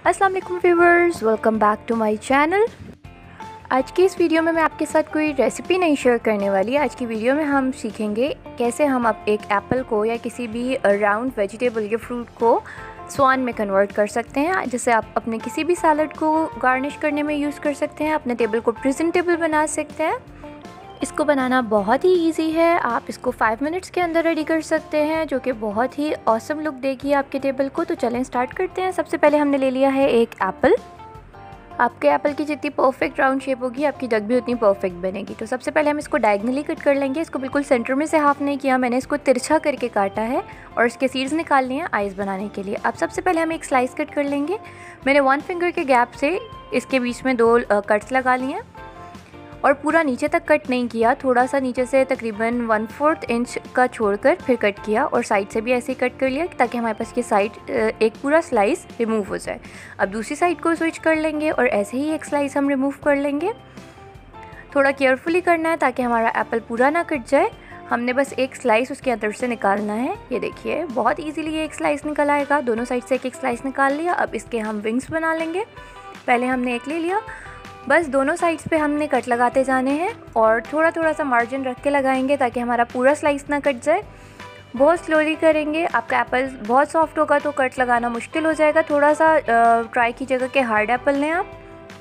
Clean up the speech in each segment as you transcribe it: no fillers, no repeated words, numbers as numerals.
अस्सलाम वालेकुम viewers, welcome back to my channel. आज की इस वीडियो में मैं आपके साथ कोई रेसिपी नहीं शेयर करने वाली। आज की वीडियो में हम सीखेंगे कैसे हम अब एक एप्पल को या किसी भी राउंड वेजिटेबल या फ्रूट को स्वान में कन्वर्ट कर सकते हैं, जिसे आप अपने किसी भी सैलड को गार्निश करने में यूज़ कर सकते हैं, अपने टेबल को प्रेजेंटेबल बना सकते हैं। इसको बनाना बहुत ही इजी है, आप इसको 5 मिनट्स के अंदर रेडी कर सकते हैं, जो कि बहुत ही ऑसम लुक देगी आपके टेबल को। तो चलें स्टार्ट करते हैं। सबसे पहले हमने ले लिया है एक एप्पल। आपके एप्पल की जितनी परफेक्ट राउंड शेप होगी, आपकी जग भी उतनी परफेक्ट बनेगी। तो सबसे पहले हम इसको डायगनली कट कर लेंगे। इसको बिल्कुल सेंटर में से हाफ नहीं किया, मैंने इसको तिरछा करके काटा है और इसके सीड्स निकाल लिए हैं आइस बनाने के लिए। अब सबसे पहले हम एक स्लाइस कट कर लेंगे। मैंने 1 फिंगर के गैप से इसके बीच में 2 कट्स लगा लिए हैं और पूरा नीचे तक कट नहीं किया, थोड़ा सा नीचे से तकरीबन 1/4 इंच का छोड़कर फिर कट किया और साइड से भी ऐसे ही कट कर लिया ताकि हमारे पास ये साइड एक पूरा स्लाइस रिमूव हो जाए। अब दूसरी साइड को स्विच कर लेंगे और ऐसे ही एक स्लाइस हम रिमूव कर लेंगे। थोड़ा केयरफुली करना है ताकि हमारा एप्पल पूरा ना कट जाए। हमने बस एक स्लाइस उसके अंदर से निकालना है। ये देखिए बहुत ईजीली ये एक स्लाइस निकल आएगा। दोनों साइड से एक स्लाइस निकाल लिया। अब इसके हम विंग्स बना लेंगे। पहले हमने एक ले लिया, बस दोनों साइड्स पे हमने कट लगाते जाने हैं और थोड़ा थोड़ा सा मार्जिन रख के लगाएंगे ताकि हमारा पूरा स्लाइस ना कट जाए। बहुत स्लोली करेंगे। आपका एप्पल बहुत सॉफ्ट होगा तो कट लगाना मुश्किल हो जाएगा। थोड़ा सा ट्राई की जगह के हार्ड एप्पल लें आप।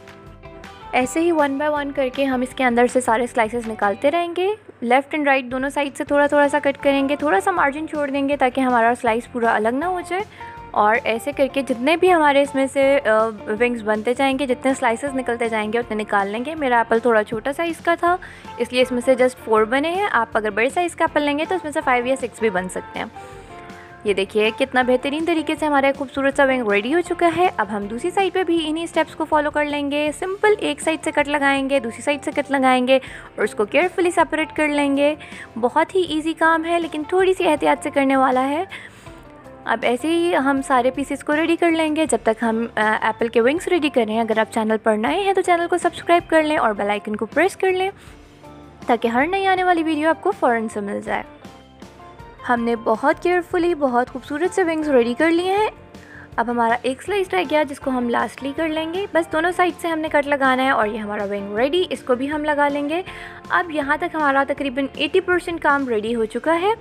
ऐसे ही 1 बाय 1 करके हम इसके अंदर से सारे स्लाइसेस निकालते रहेंगे। लेफ़्ट एंड राइट दोनों साइड से थोड़ा थोड़ा सा कट करेंगे, थोड़ा सा मार्जिन छोड़ देंगे ताकि हमारा स्लाइस पूरा अलग ना हो जाए। और ऐसे करके जितने भी हमारे इसमें से विंग्स बनते जाएंगे, जितने स्लाइसेस निकलते जाएंगे उतने निकाल लेंगे। मेरा एप्पल थोड़ा छोटा साइज़ का था, इसलिए इसमें से जस्ट 4 बने हैं। आप अगर बड़े साइज़ का एप्पल लेंगे तो इसमें से 5 या 6 भी बन सकते हैं। ये देखिए कितना बेहतरीन तरीके से हमारा खूबसूरत सा विंग रेडी हो चुका है। अब हम दूसरी साइड पे भी इन्हीं स्टेप्स को फॉलो कर लेंगे। सिंपल एक साइड से कट लगाएंगे, दूसरी साइड से कट लगाएंगे और उसको केयरफुली सेपरेट कर लेंगे। बहुत ही ईजी काम है लेकिन थोड़ी सी एहतियात से करने वाला है। अब ऐसे ही हम सारे पीसेस को रेडी कर लेंगे जब तक हम एप्पल के विंग्स रेडी कर रहे हैं। अगर आप चैनल पर नए हैं तो चैनल को सब्सक्राइब कर लें और बेल आइकन को प्रेस कर लें ताकि हर नई आने वाली वीडियो आपको फ़ौरन से मिल जाए। हमने बहुत केयरफुली बहुत खूबसूरत से विंग्स रेडी कर लिए हैं। अब हमारा एक स्लाइस रह गया जिसको हम लास्टली कर लेंगे। बस दोनों साइड से हमने कट लगाना है और ये हमारा विंग रेडी, इसको भी हम लगा लेंगे। अब यहाँ तक हमारा तकरीबन 80% काम रेडी हो चुका है।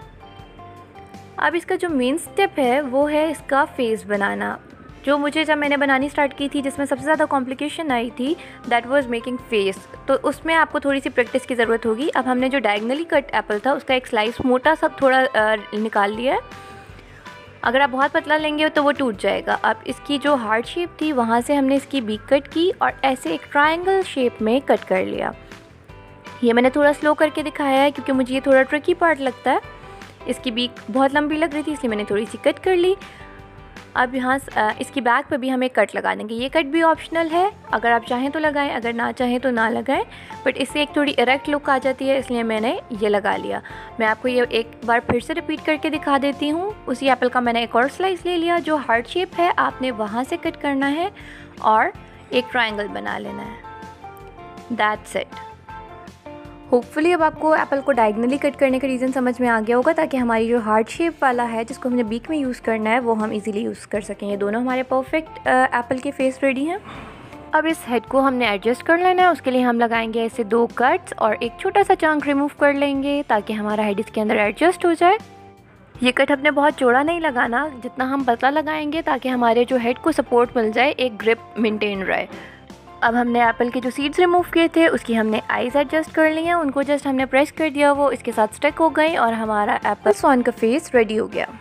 अब इसका जो मेन स्टेप है वो है इसका फेस बनाना, जो मुझे जब मैंने बनानी स्टार्ट की थी जिसमें सबसे ज़्यादा कॉम्प्लिकेशन आई थी, दैट वाज मेकिंग फेस। तो उसमें आपको थोड़ी सी प्रैक्टिस की ज़रूरत होगी। अब हमने जो डायगनली कट एप्पल था उसका एक स्लाइस मोटा सा थोड़ा निकाल लिया है। अगर आप बहुत पतला लेंगे तो वो टूट जाएगा। अब इसकी जो हार्ड शेप थी वहाँ से हमने इसकी बीक कट की और ऐसे एक ट्रायंगल शेप में कट कर लिया। ये मैंने थोड़ा स्लो करके दिखाया है क्योंकि मुझे ये थोड़ा ट्रिकी पार्ट लगता है। इसकी बीक बहुत लंबी लग रही थी इसलिए मैंने थोड़ी सी कट कर ली। अब यहाँ इसकी बैक पे भी हम एक कट लगा देंगे। ये कट भी ऑप्शनल है, अगर आप चाहें तो लगाएं, अगर ना चाहें तो ना लगाएं, बट इससे एक थोड़ी इरेक्ट लुक आ जाती है इसलिए मैंने ये लगा लिया। मैं आपको ये एक बार फिर से रिपीट करके दिखा देती हूँ। उसी एप्पल का मैंने एक और स्लाइस ले लिया। जो हार्ड शेप है आपने वहाँ से कट करना है और एक ट्रायंगल बना लेना है। That's it. होपफुली अब आपको एप्पल को डायगनली कट करने का रीज़न समझ में आ गया होगा ताकि हमारी जो हार्ड शेप वाला है जिसको हमने बीक में यूज़ करना है वो हम इजीली यूज़ कर सकें। ये दोनों हमारे परफेक्ट एप्पल के फेस रेडी हैं। अब इस हेड को हमने एडजस्ट कर लेना है। उसके लिए हम लगाएंगे ऐसे 2 कट्स और एक छोटा सा चंक रिमूव कर लेंगे ताकि हमारा हेड इसके अंदर एडजस्ट हो जाए। ये कट हमने बहुत चौड़ा नहीं लगाना, जितना हम पतला लगाएंगे ताकि हमारे जो हेड को सपोर्ट मिल जाए, एक ग्रिप मेनटेन रहे। अब हमने एप्पल के जो सीड्स रिमूव किए थे उसकी हमने आइज एडजस्ट कर ली हैं। उनको जस्ट हमने प्रेस कर दिया, वो इसके साथ स्टक हो गई और हमारा एप्पल स्वान का फेस रेडी हो गया।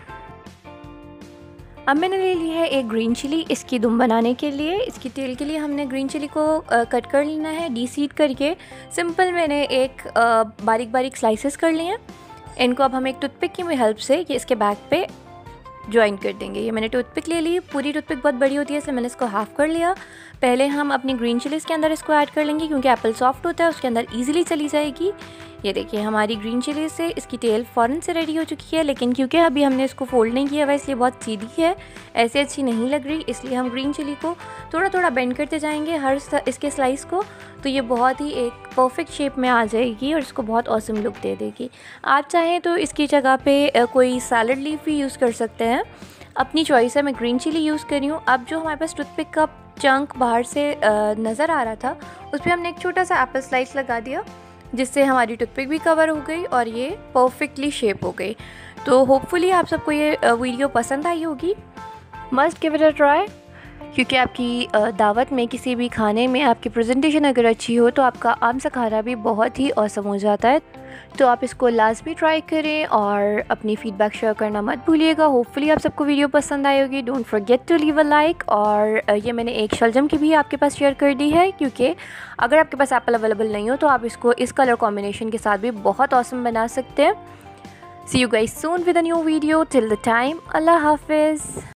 अब मैंने ले ली है एक ग्रीन चिली इसकी दुम बनाने के लिए। इसकी तेल के लिए हमने ग्रीन चिली को कट कर लेना है डीसीड करके। सिंपल मैंने एक बारीक बारीक स्लाइसेस कर लिए हैं। इनको अब हम एक टूथपिक की हेल्प से ये इसके बैक पे ज्वाइन कर देंगे। ये मैंने टूथपिक ले ली, पूरी टूथपिक बहुत बड़ी होती है इसलिए मैंने इसको हाफ़ कर लिया। पहले हम अपनी ग्रीन चिलीज़ के अंदर इसको ऐड कर लेंगे क्योंकि एप्पल सॉफ्ट होता है, उसके अंदर ईजिली चली जाएगी। ये देखिए हमारी ग्रीन चिली से इसकी तेल फ़ौरन से रेडी हो चुकी है, लेकिन क्योंकि अभी हमने इसको फोल्ड नहीं किया हुआ इसलिए बहुत सीधी है, ऐसे अच्छी नहीं लग रही। इसलिए हम ग्रीन चिली को थोड़ा थोड़ा बेंड करते जाएंगे हर इसके स्लाइस को, तो ये बहुत ही एक परफेक्ट शेप में आ जाएगी और इसको बहुत ऑसम लुक दे देगी। आप चाहें तो इसकी जगह पे कोई सैलड लीफ भी यूज़ कर सकते हैं। अपनी चॉइस है, मैं ग्रीन चिली यूज़ कर रही हूँ। अब जो हमारे पास टूथपिक का चंक बाहर से नज़र आ रहा था, उस पर हमने एक छोटा सा एप्पल स्लाइस लगा दिया, जिससे हमारी टूथपिक भी कवर हो गई और ये परफेक्टली शेप हो गई। तो होपफुली आप सबको ये वीडियो पसंद आई होगी। Must give it a try, क्योंकि आपकी दावत में किसी भी खाने में आपकी प्रेजेंटेशन अगर अच्छी हो तो आपका आम सा खाना भी बहुत ही औसम हो जाता है। तो आप इसको लाजमी ट्राई करें और अपनी फ़ीडबैक शेयर करना मत भूलिएगा। होपफुली आप सबको वीडियो पसंद आई होगी। Don't forget to leave a like. और ये मैंने एक शलजम की भी आपके पास शेयर कर दी है, क्योंकि अगर आपके पास एप्पल अवेलेबल नहीं हो तो आप इसको इस कलर कॉम्बिनेशन के साथ भी बहुत औसम बना सकते हैं। See you guys soon with a new video. Till the time, अल्लाह हाफिज़।